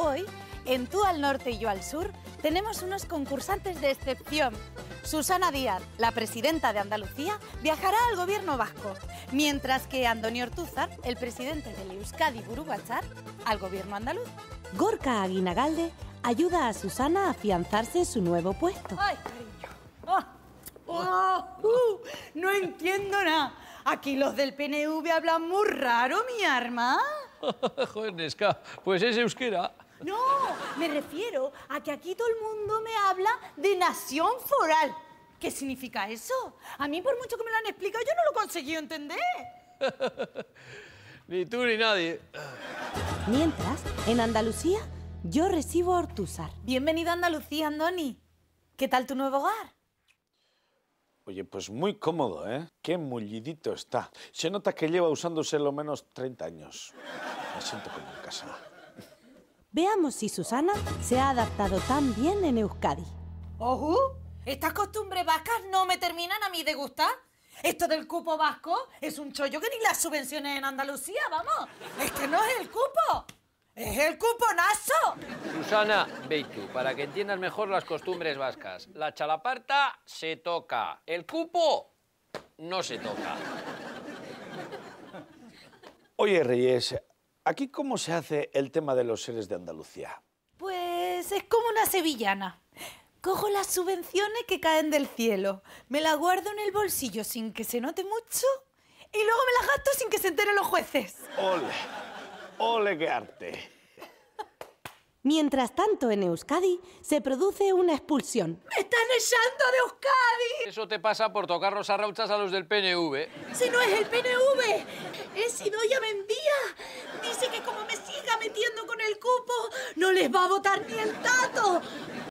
Hoy, en Tú al norte y yo al sur, tenemos unos concursantes de excepción. Susana Díaz, la presidenta de Andalucía, viajará al gobierno vasco, mientras que Andoni Ortúzar, el presidente del Euskadi Buru Batzar, al gobierno andaluz. Gorka Aguinagalde ayuda a Susana a afianzarse en su nuevo puesto. ¡Ay, cariño! No entiendo nada. Aquí los del PNV hablan muy raro, mi arma. Joder, Nesca, pues es euskera. No, me refiero a que aquí todo el mundo me habla de nación foral. ¿Qué significa eso? A mí, por mucho que me lo han explicado, yo no lo he conseguido entender. Ni tú ni nadie. Mientras, en Andalucía, yo recibo a Ortúzar. Bienvenido a Andalucía, Andoni. ¿Qué tal tu nuevo hogar? Oye, pues muy cómodo, ¿eh? Qué mullidito está. Se nota que lleva usándose lo menos 30 años. Me siento como en casa. Veamos si Susana se ha adaptado tan bien en Euskadi. ¡Ojo! Estas costumbres vascas no me terminan a mí de gustar. Esto del cupo vasco es un chollo que ni las subvenciones en Andalucía, vamos. Este no es el cupo, es el cuponazo. Susana, veitu, para que entiendas mejor las costumbres vascas. La chalaparta se toca, el cupo no se toca. Oye, Reyes, ¿aquí cómo se hace el tema de los seres de Andalucía? Pues es como una sevillana. Cojo las subvenciones que caen del cielo, me las guardo en el bolsillo sin que se note mucho y luego me las gasto sin que se enteren los jueces. ¡Ole! ¡Ole, qué arte! Mientras tanto, en Euskadi se produce una expulsión. ¡Me están echando de Euskadi! Eso te pasa por tocar los arrauchas a los del PNV. Si no es el PNV, es Idoia Mendia. Dice que como me siga metiendo con el cupo, no les va a votar ni el tato.